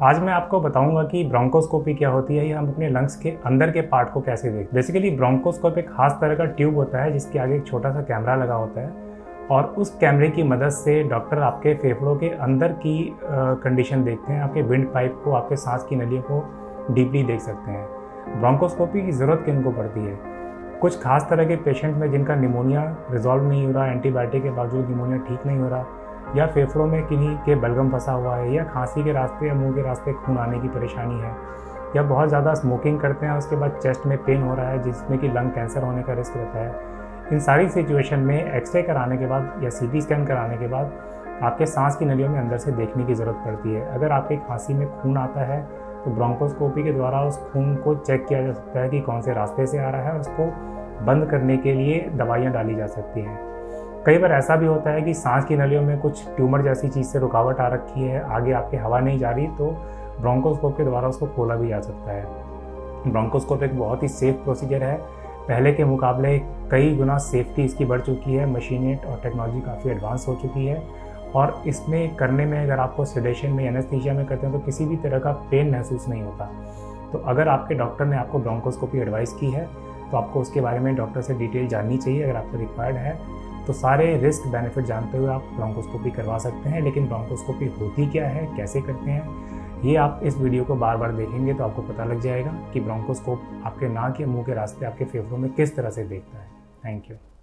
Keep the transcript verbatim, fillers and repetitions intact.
आज मैं आपको बताऊंगा कि ब्रोंकोस्कोपी क्या होती है या हम अपने लंग्स के अंदर के पार्ट को कैसे देखते हैं। बेसिकली ब्रोंकोस्कोप एक खास तरह का ट्यूब होता है जिसके आगे एक छोटा सा कैमरा लगा होता है और उस कैमरे की मदद से डॉक्टर आपके फेफड़ों के अंदर की कंडीशन देखते हैं, आपके विंड पाइप को, आपके सांस की नलियों को डीपली देख सकते हैं। ब्रोंकोस्कोपी की ज़रूरत किनको पड़ती है? कुछ खास तरह के पेशेंट में जिनका निमोनिया रिजॉल्व नहीं हो रहा, एंटीबायोटिक के बावजूद निमोनिया ठीक नहीं हो रहा, या फेफड़ों में किन्हीं के बलगम फंसा हुआ है, या खांसी के रास्ते या मुंह के रास्ते खून आने की परेशानी है, या बहुत ज़्यादा स्मोकिंग करते हैं उसके बाद चेस्ट में पेन हो रहा है जिसमें कि लंग कैंसर होने का रिस्क रहता है। इन सारी सिचुएशन में एक्सरे कराने के बाद या सीटी स्कैन कराने के बाद आपके सांस की नलियों में अंदर से देखने की ज़रूरत पड़ती है। अगर आपके खांसी में खून आता है तो ब्रोंकोस्कोपी के द्वारा उस खून को चेक किया जा सकता है कि कौन से रास्ते से आ रहा है, उसको बंद करने के लिए दवाइयाँ डाली जा सकती हैं। कई बार ऐसा भी होता है कि सांस की नलियों में कुछ ट्यूमर जैसी चीज़ से रुकावट आ रखी है, आगे आपके हवा नहीं जा रही, तो ब्रोंकोस्कोप के द्वारा उसको खोला भी जा सकता है। ब्रोंकोस्कोप एक बहुत ही सेफ प्रोसीजर है, पहले के मुकाबले कई गुना सेफ्टी इसकी बढ़ चुकी है, मशीनें और टेक्नोलॉजी काफ़ी एडवांस हो चुकी है और इसमें करने में अगर आपको सेडेशन में एनेस्थीसिया में करते हैं तो किसी भी तरह का पेन महसूस नहीं होता। तो अगर आपके डॉक्टर ने आपको ब्रोंकोस्कोपी एडवाइस की है तो आपको उसके बारे में डॉक्टर से डिटेल जाननी चाहिए। अगर आपको रिक्वायर्ड है तो सारे रिस्क बेनिफिट जानते हुए आप ब्रोंकोस्कोपी करवा सकते हैं। लेकिन ब्रोंकोस्कोपी होती क्या है, कैसे करते हैं, ये आप इस वीडियो को बार बार देखेंगे तो आपको पता लग जाएगा कि ब्रोंकोस्कोप आपके नाक या मुंह के रास्ते आपके फेफड़ों में किस तरह से देखता है। Thank you.